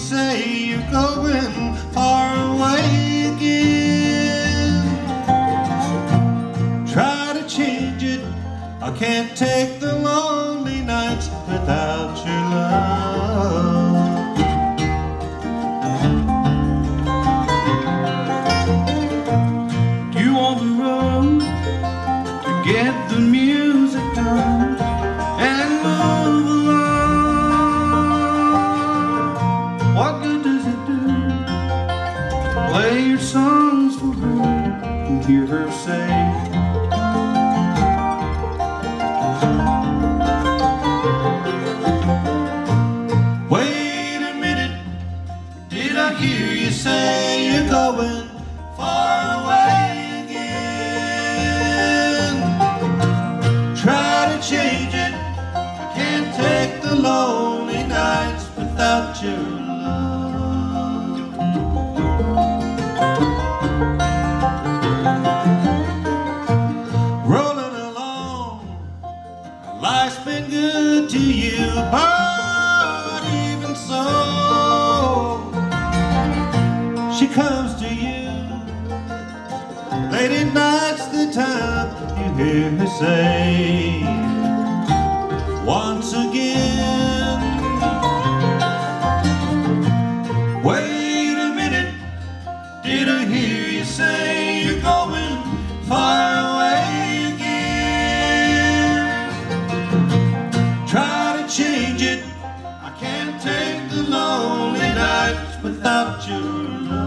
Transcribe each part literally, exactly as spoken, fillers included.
say you're going far away again. Try to change it, I can't take the lonely nights without your love. Do you want the road to get the music done and move along? What good does it do to play your songs for her and hear her say, wait a minute, did I hear you say you're going far away again? Try to change it, I can't take the lonely nights without your love. Rolling along, life's been good to you, but even so, she comes to you late at night's the time you hear her say, once again, wait a minute, did I hear you say you're going far away again? Try to change it, I can't take the lonely nights without your love.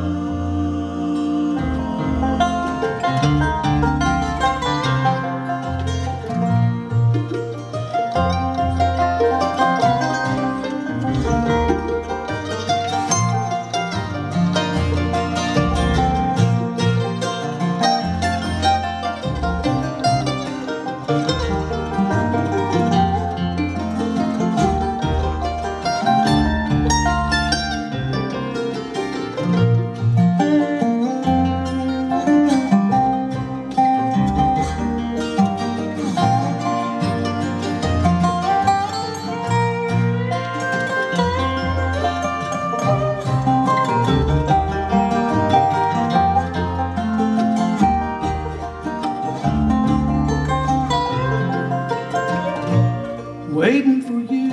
waiting for you.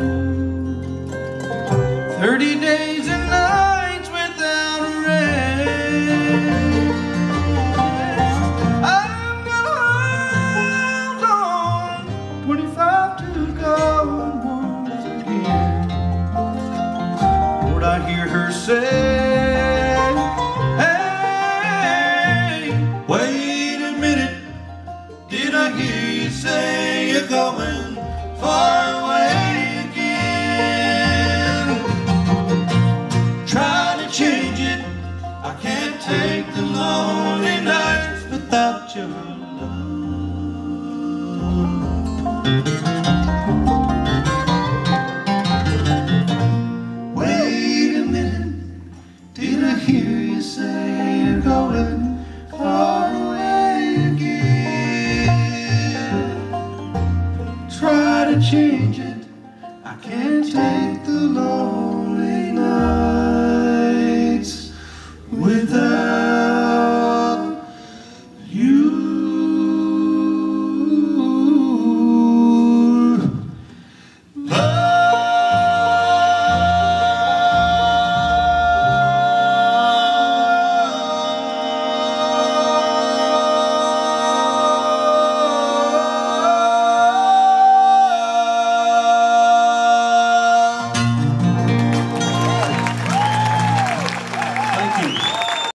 Thirty days and nights without a rest. I've got on twenty-five to go once again. Lord, I hear her say,